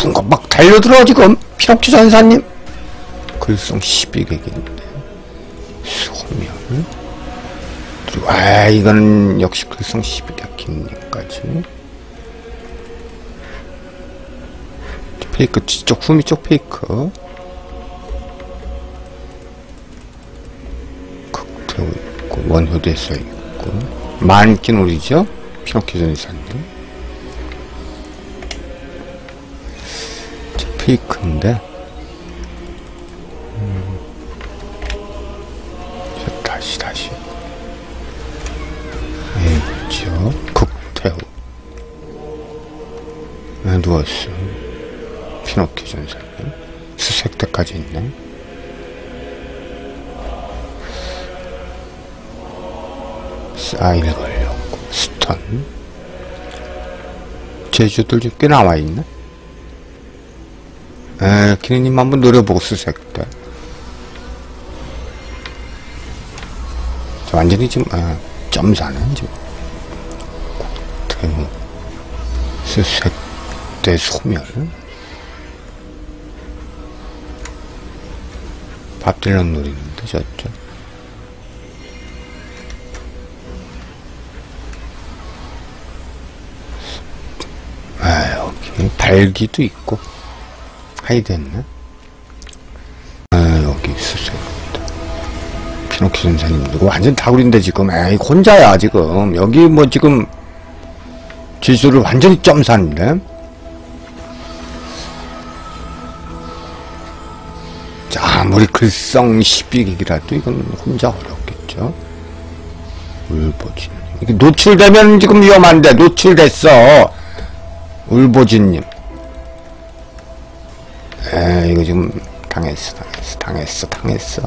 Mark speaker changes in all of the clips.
Speaker 1: 순간 막 달려들어 지금 피노키 전사님. 글썽 12객인데 소멸. 그리고 이거는 역시 글썽 12객 김님까지. 페이크 쪽 후미 쪽 페이크. 극태우 있고 원효대서 있고 만기놀이죠 피노키 전사님. 페이크인데 다시 그렇죠. 극태우 누웠어. 피노키 전사님 수색대까지 있네. 사일 걸렸고 스턴. 제주들 좀 꽤 나와있네. 기니님 한번 노려보고 수색대. 완전히 지금 점사네 지금. 국태우 수색대 소멸. 밥딜런 노리는데 저쪽. 여기 발기도 있고 하이됐네. 여기 수색대 피노키 전사님 이거 완전 다구리인데 지금. 혼자야 지금. 여기 뭐 지금 제주도를 완전히 점사인데. 자, 아무리 글썽 12객이라도 이건 혼자 어렵겠죠. 울보진 이게 노출되면 지금 위험한데. 노출됐어 울보진님. 이거 지금 당했어.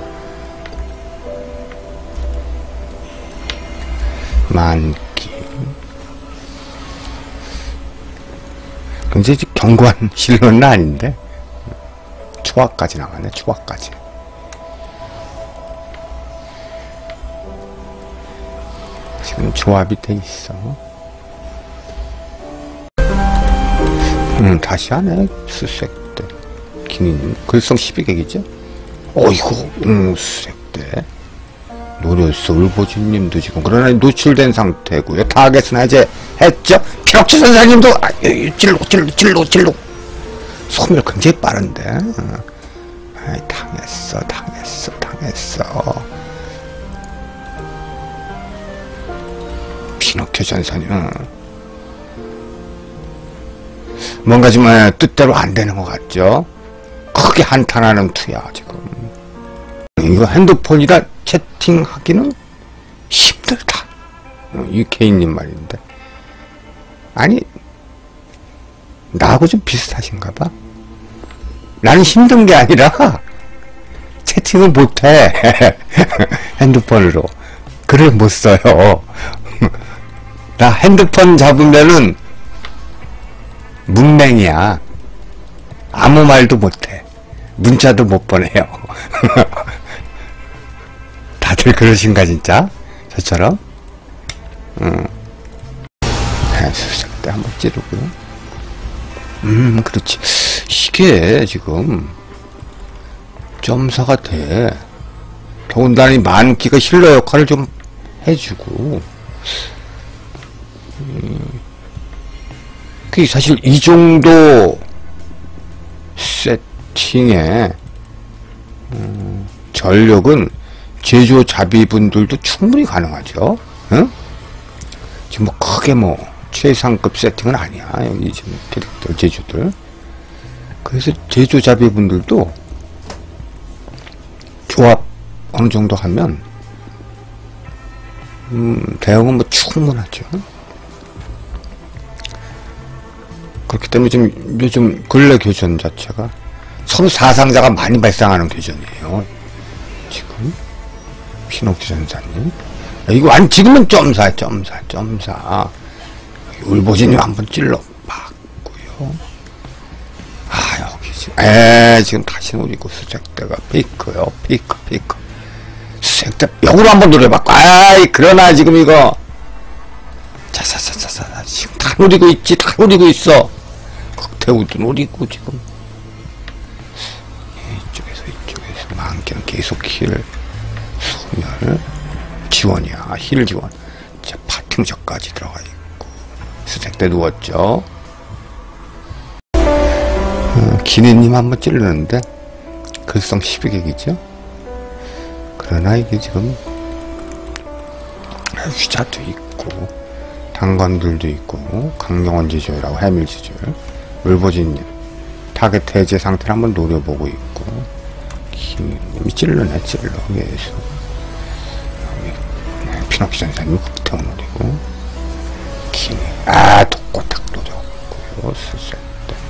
Speaker 1: 만기. 굉장히 견고한 실론은 아닌데. 초합까지 나가네. 초합까지. 지금 조합이 돼 있어. 다시 하네. 수색대 기니님 글썽 12객이죠. 이거 수색대 노렸어. 울보진님도 지금 그러나 노출된 상태고요. 타겟은 해제 했죠. 피노키 전사님도 찔로 소멸 굉장히 빠른데. 당했어. 피노키 전사님 뭔가 좀 뜻대로 안 되는 것 같죠. 크게 한탄하는 투야 지금. 이거 핸드폰이라 채팅하기는 힘들다. 이 개인님 말인데. 아니 나하고 좀 비슷하신가봐. 나는 힘든 게 아니라 채팅을 못해. 핸드폰으로 글을 못 써요. 나 핸드폰 잡으면은 문맹이야. 아무 말도 못해. 문자도 못 보내요. 다들 그러신가 진짜? 저처럼? 수색대 한번 찌르고요. 그렇지. 이게 지금 점사가 돼. 더군다나 이 만기가 힐러 역할을 좀 해주고. 그 사실 이 정도 세팅에 전력은 제조 자비분들도 충분히 가능하죠. 응? 지금 뭐 크게 뭐 최상급 세팅은 아니야. 여기 지금 캐릭터 제조들. 그래서 제조 자비분들도 조합 어느 정도 하면 대응은 뭐 충분하죠. 그렇기 때문에 지금 요즘 근래 교전 자체가 서로 사상자가 많이 발생하는 교전이에요. 지금 피노키 전사님 이거 지금은 점사. 울보진님 한번 찔러 봤고요. 여기 지금 다시 노리고 수색대가 페이크요. 페이크 수색대 역으로 한번 노려봤고. 그러나 지금 이거 자자자자자 지금 다 노리고 있지. 다 노리고 있어. 극태우도 노리고 지금 이쪽에서 만개는 계속 힐 소멸 지원이야. 힐 지원. 자, 파티 무적까지 들어가 있고 수색대 누웠죠. 기내님 한번 찌르는데 글성 12객이죠. 그러나 이게 지금 휘자도 있고 당관들도 있고 강경원 지조라고 해밀 지조 물보진님 타겟 해제 상태를 한번 노려보고 있고 기내님이 찔러내 찔러 계속 피노키 전사님 극태우 노리고 기내 독고탁 노렸고요. 수색대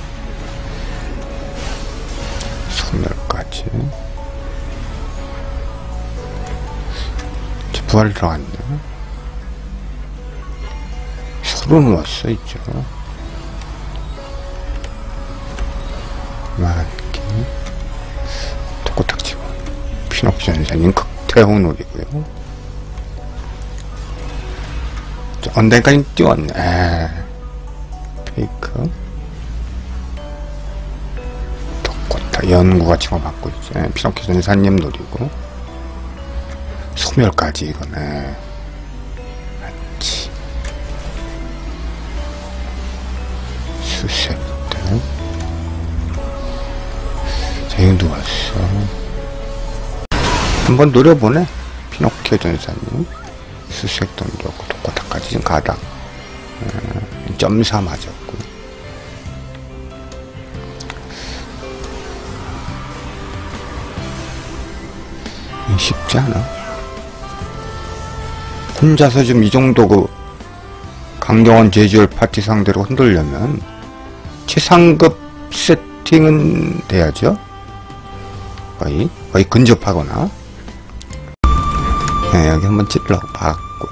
Speaker 1: 소멸까지 부활 들어갔네. 서로 누웠어 있죠. 맞게 독고탁 치고 피노키 전사님 극태우 노리고요. 언젠까지 띄웠네. 페이크 독고탁 연구가 치고받고 있죠. 피노키 전사님 노리고 소멸까지 이거네. 맞지. 수색대 자 이거 누웠어. 한번 노려보네. 피노키오 전사님 수색도 노렸고 독고탁까지 지금 가당 0.4 맞았고 쉽지 않아. 혼자서 좀 이 정도 그 강경원 제주얼 파티 상대로 흔들려면 최상급 세팅은 돼야죠. 거의 근접하거나. 네, 여기 한번 찔러 봤고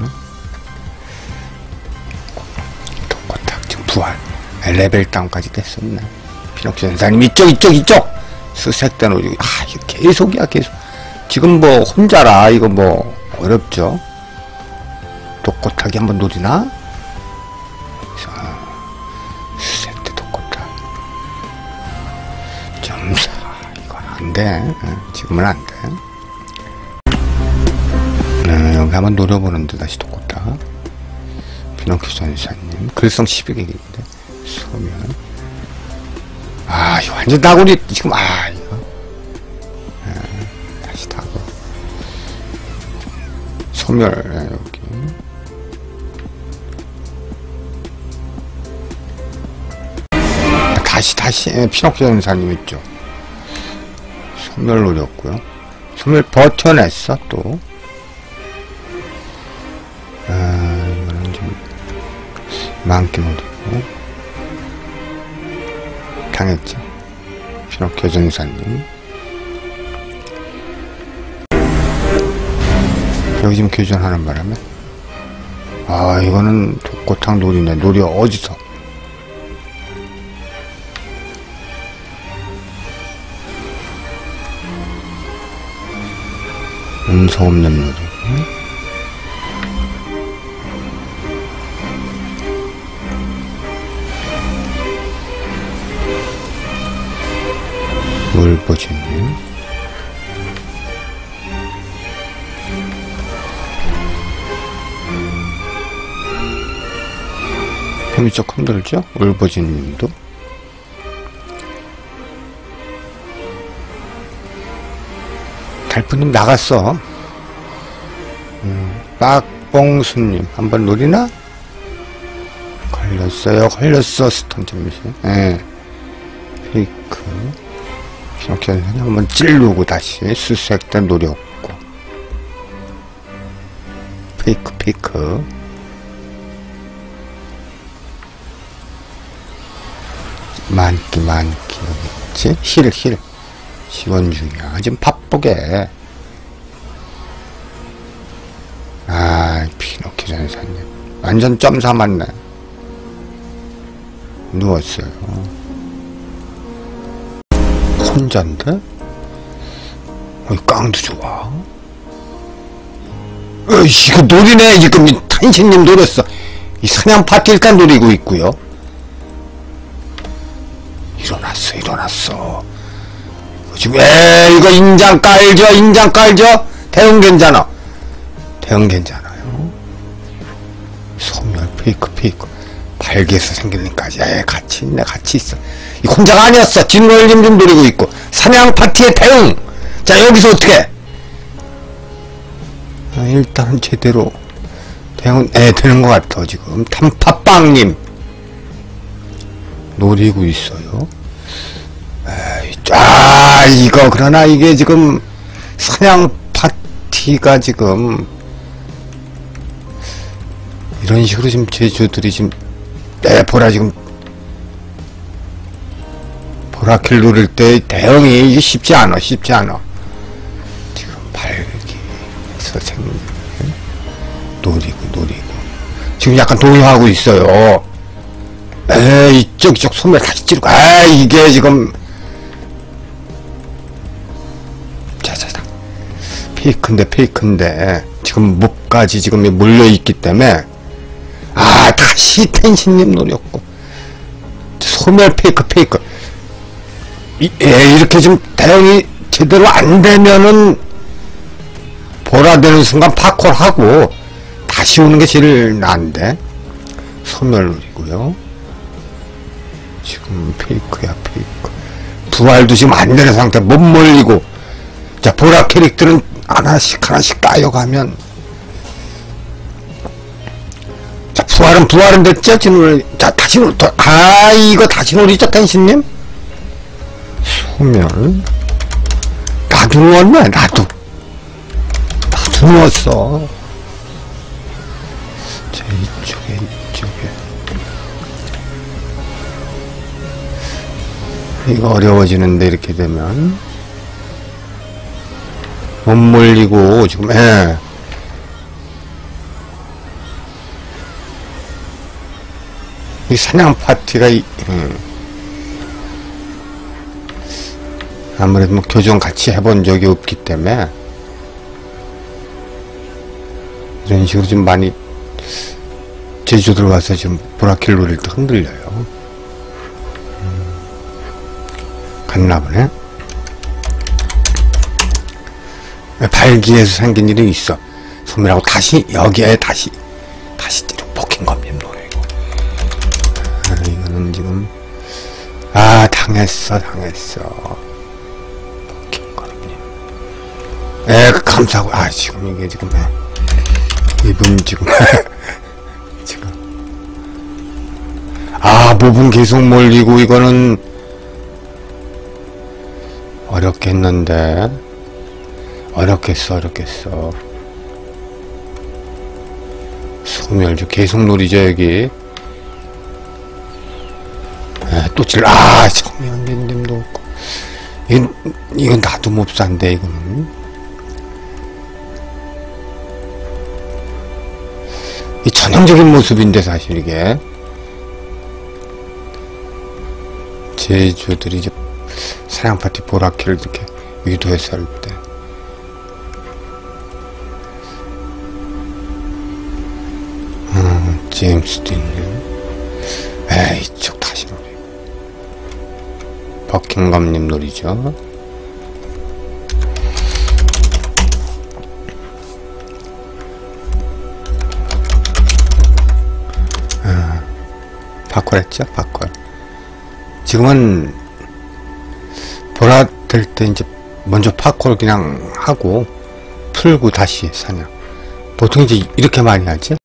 Speaker 1: 독고탁 지금 부활 레벨 다운까지 됐었네. 피노키 전사님 이쪽 수색대 노리고 이거 계속이야 계속. 지금 뭐 혼자라 이거 뭐 어렵죠. 독고탁이 한번 노리나? 수색대 독고탁 0.4 이건 안돼. 지금은 안돼. 여기 한번 노려보는데 다시 독고탁 피노키 전사님 글성 12객인데 소면 이거 완전 다구리 지금 이거 다시 다구 소멸 여기 다시 피노키 전사님 있죠. 소멸 노렸고요. 소멸 버텨냈어 또. 이거는 좀 많게 노리고 당했죠. 피노키 전사님 여기 지금 교전하는 바람에 이거는 독고탁 노리네. 노리 어디서 음성 없는 노리고 물보지님 힘이 조금 들죠? 물보지님도 달프님 나갔어. 빡봉수님 한번 노리나? 걸렸어 스턴 잠시. 페이크 피노키 전사님 한번 찌르고 다시 수색대 노렸고 페이크 많기 여기 있지? 힐 지원 중이야. 지금 바쁘게. 피노키 전사님 완전 점사 맞네. 누웠어요. 혼잔데? 깡도 좋아. 이거 노리네. 지금 탄신님 노렸어. 이 사냥 파티 일단 노리고 있고요. 일어났어. 지금, 이거 인장 깔죠? 대응 괜찮아. 소멸, 페이크. 발기에서 생긴 일까지, 같이 있어. 이 혼자가 아니었어. 진월님 좀 노리고 있고. 사냥 파티의 대응! 자, 여기서 어떻게? 일단은 제대로 대응은, 되는 것 같아, 지금. 탐파빵님. 노리고 있어요. 이거, 그러나 이게 지금, 사냥 파티가 지금, 이런 식으로 지금 제주들이 지금, 보라 지금, 보라킬 누를 때 대응이 쉽지 않아. 지금 발기에서 생긴, 노리고. 지금 약간 동요하고 있어요. 이쪽 소멸 다시 찌르고, 이게 지금, 자자자. 페이크인데, 지금 목까지 지금 몰려있기 때문에, 다시 텐신님 노렸고, 소멸 페이크. 이렇게 좀 대응이 제대로 안 되면은, 보라되는 순간 파콜하고, 다시 오는 게 제일 나은데, 소멸 노리고요. 지금 페이크야. 부활도 지금 안 되는 상태, 못 몰리고. 자, 보라 캐릭터는 하나씩 까여가면. 자, 부활은 됐죠? 지금, 자, 다시 이거 다시 노리죠, 텐신님? 소멸. 나도 누웠네, 나도 누웠어. 자, 이쪽에. 이거 어려워지는데, 이렇게 되면. 못 몰리고, 지금, 이 사냥 파티가, 아무래도 뭐 교정 같이 해본 적이 없기 때문에, 이런 식으로 좀 많이, 제주 들어와서 지금 보라킬 노릴 때 흔들려요. 갔나보네. 발기에서 생긴 일이 있어. 소멸하고 다시 여기에 다시 뒤로 포킹검님 노리고. 이거는 지금 당했어. 포킹검님. 감사하고. 지금 이게 지금 이분 지금 지금 몹은 계속 몰리고. 이거는 어렵겠는데. 어렵겠어. 소멸 계속 노리죠, 여기. 또 청년님도 없고. 이건 나도 몹사인데, 이거는. 이 전형적인 모습인데, 사실 이게. 제주들이 이제 사냥파티 보라키를 이렇게 유도해서 할 때. 제임스도 있네. 이쪽 다시 노리고. 버킹검님 노리죠. 파콜 했죠? 파콜. 지금은 보라 될 때 이제 먼저 파콜 그냥 하고 풀고 다시 사냥. 보통 이제 이렇게 많이 하지?